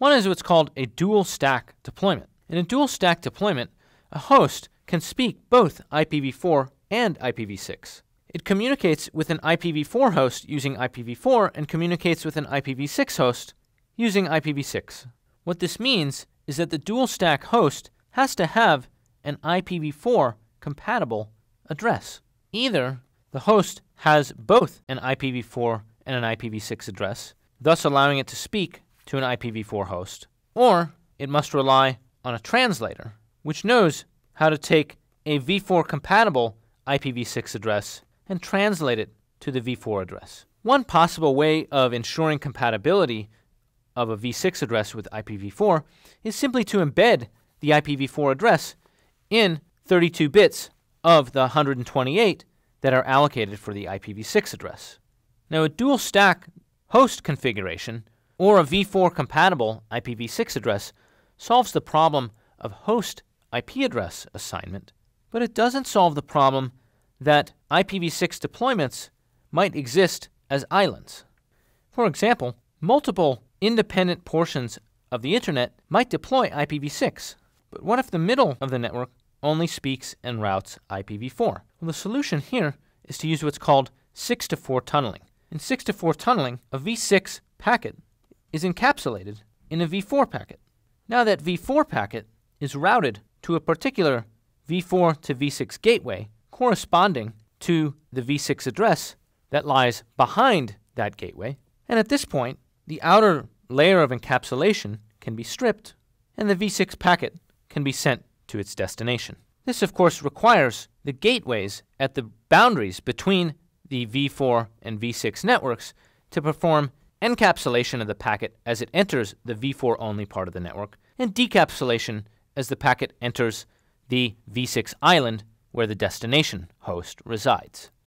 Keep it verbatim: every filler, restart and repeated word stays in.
One is what's called a dual stack deployment. In a dual stack deployment, a host can speak both I P v four and I P v six. It communicates with an I P v four host using I P v four and communicates with an I P v six host using I P v six. What this means is that the dual stack host has to have an I P v four compatible address. Either the host has both an I P v four and an I P v six address, thus allowing it to speak to an I P v four host, or it must rely on a translator, which knows how to take a v four compatible I P v six address and translate it to the v four address. One possible way of ensuring compatibility of a v six address with I P v four is simply to embed the I P v four address in thirty-two bits of the one hundred twenty-eight that are allocated for the I P v six address. Now, a dual stack host configuration or a v four compatible I P v six address solves the problem of host I P address assignment, but it doesn't solve the problem that I P v six deployments might exist as islands. For example, multiple independent portions of the internet might deploy I P v six, but what if the middle of the network only speaks and routes I P v four? Well, the solution here is to use what's called six to four tunneling. In six to four tunneling, a v six packet is encapsulated in a v four packet. Now that v four packet is routed to a particular v four to v six gateway corresponding to the v six address that lies behind that gateway, and at this point, the outer layer of encapsulation can be stripped and the v six packet can be sent to its destination. This, of course, requires the gateways at the boundaries between the v four and v six networks to perform encapsulation of the packet as it enters the v four only part of the network, and decapsulation as the packet enters the v six island where the destination host resides.